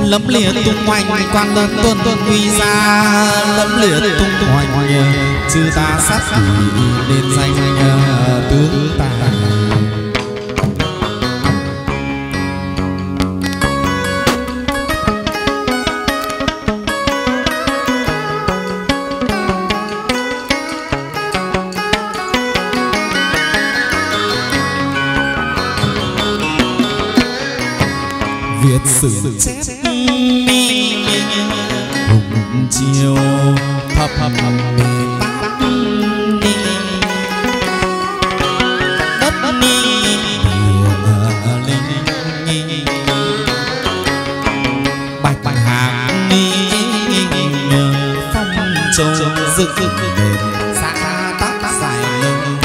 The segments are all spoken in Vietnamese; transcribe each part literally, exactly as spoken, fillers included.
lấm lìa tung hoành quan lớn tuân tuân uy ra lấm lìa tung hoành chư ta sát quỷ nên danh tướng ta. Việt sử chép hùng chiều thập thập bề tát đất ni địa linh bạch bạch hạc ni phong châu rực rực đền xã tát dài lưng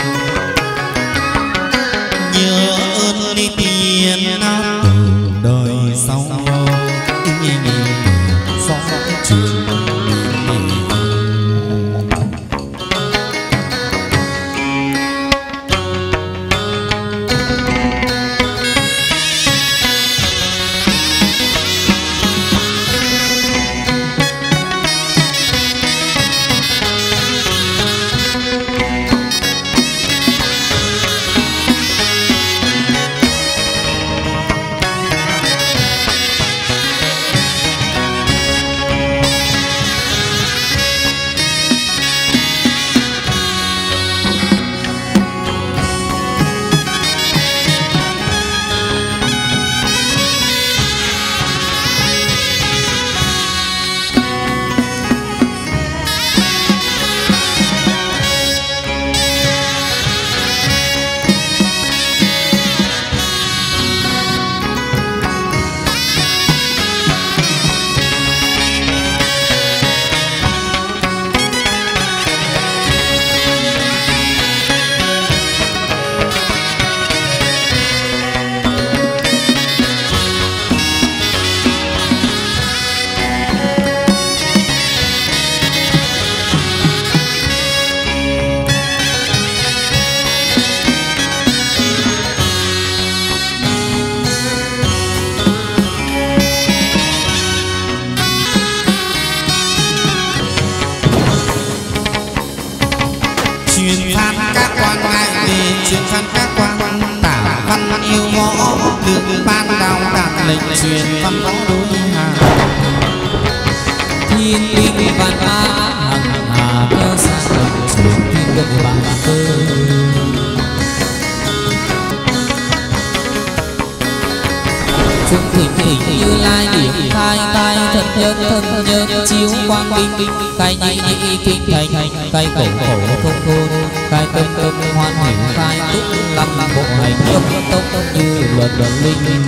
nhớ ơn đi tiền đời sau gió truyền truyền văn võ đối hà thiên linh văn á hằng hà theo xa đồng truyền thiên đội bản cơ trung thỉnh thỉnh như lai điểm khai khai thật nhân thân nhân chiếu quang minh khai nhị nhị kinh thành khai cổ khổ thông thôn khai tâm tâm hoan hỷ khai túc lăng bộ hành tốc tốc như luật luật linh.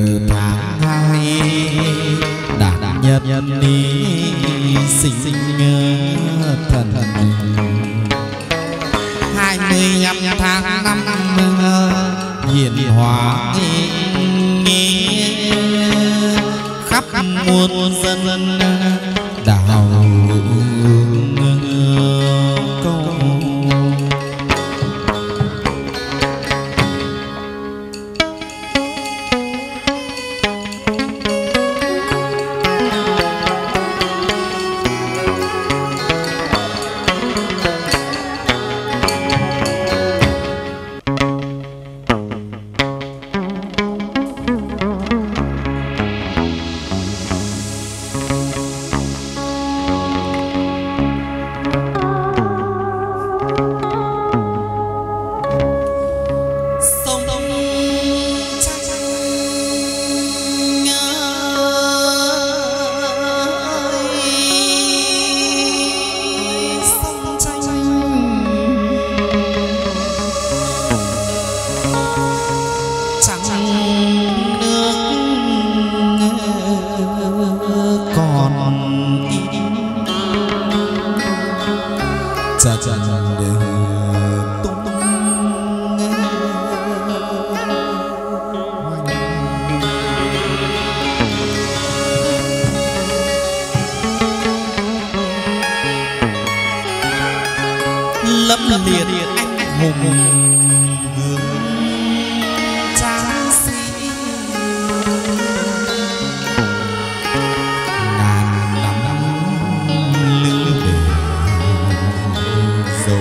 Tháng hai đạt nhật đi sinh thần hai mươi lăm tháng năm hiền hòa khắp muôn dân đào câu lâm liệt anh hùng hương tráng sĩ ngàn năm lưu để dấu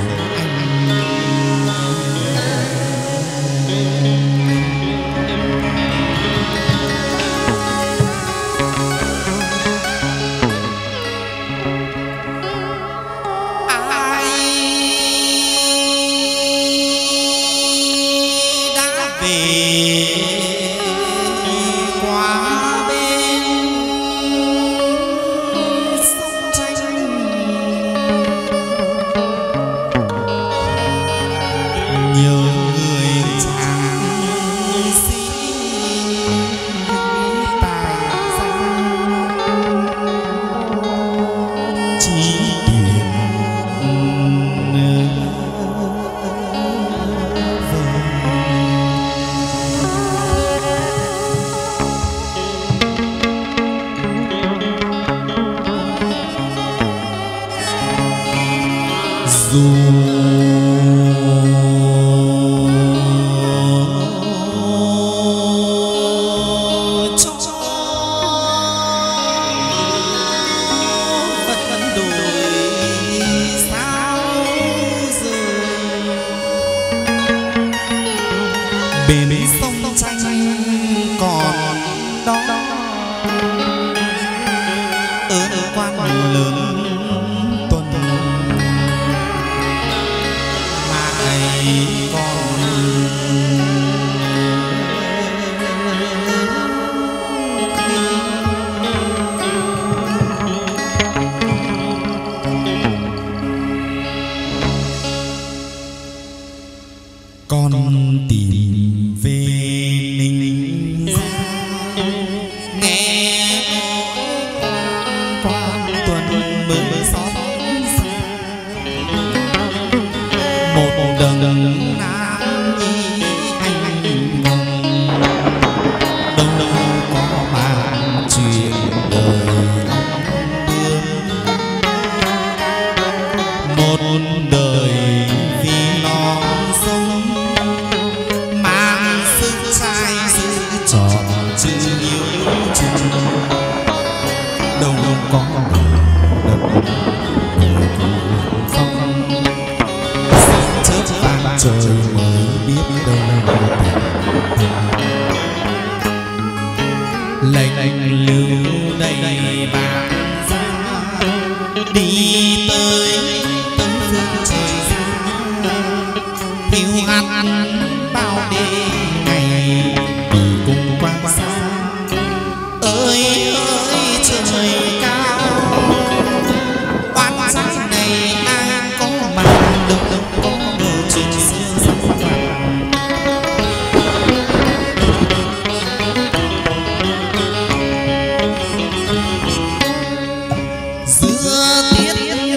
giữa tiết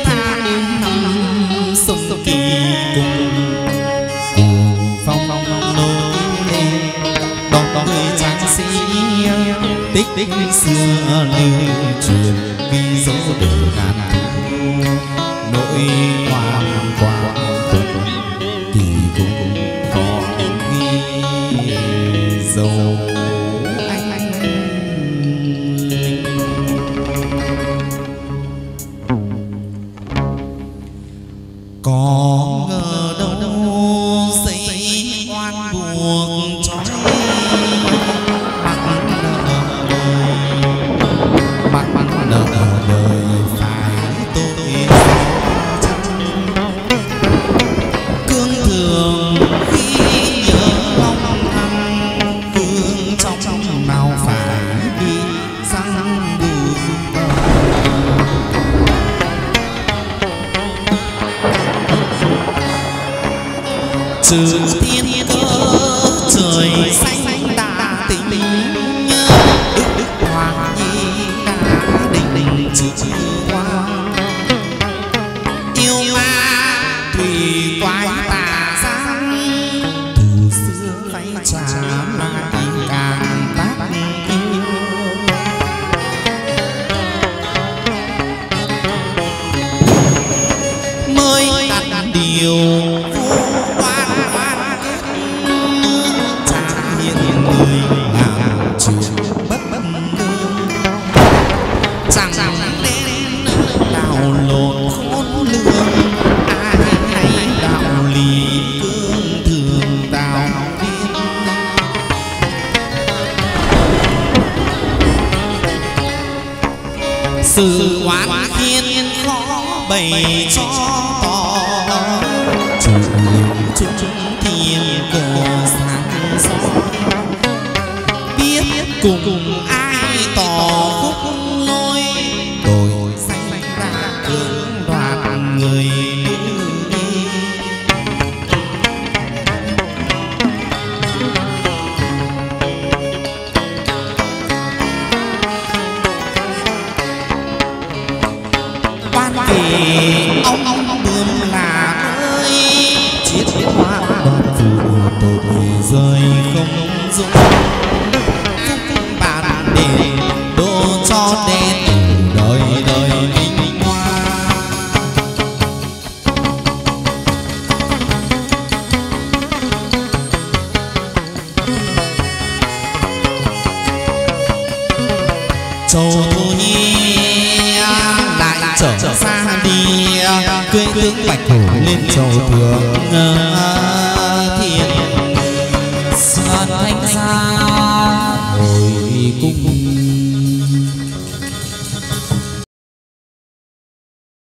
tích xưa lưu truyền ghi dấu để ngàn thu nỗi oan quang tuần thì cũng có ghi dấu anh có ngờ đâu xây oan buộc trói bắt bắt nợ đời phải tôi cương thường khi nhớ long thăng cương trong trong nào phải đi răng bùi trừ thiên cơ trời xanh đã tình đức đức hoàng nhi đã định định chữ hoa yêu ma thủy toái tà giang từ xưa phải trả mà tình càng tác yêu mới đặt điều đào lộn khôn lường ai hay đạo lý cương thường đạo biết sự oán khiên khó bày cho tỏ chủ chúng thiên cổ sáng gió biết cùng ai tỏ khúc lối tôi sanh ra cưỡng đoạt người đi quan vì ông ông bướm là ơi chiết hoa đoạt phụ tội rơi không dung bạn để đổ cho đen từ đời đời vinh hoa châu thu nhi lại trở xa đi cưỡi tướng bạch hổ lên châu thượng thiên sơn thanh xa hồi cung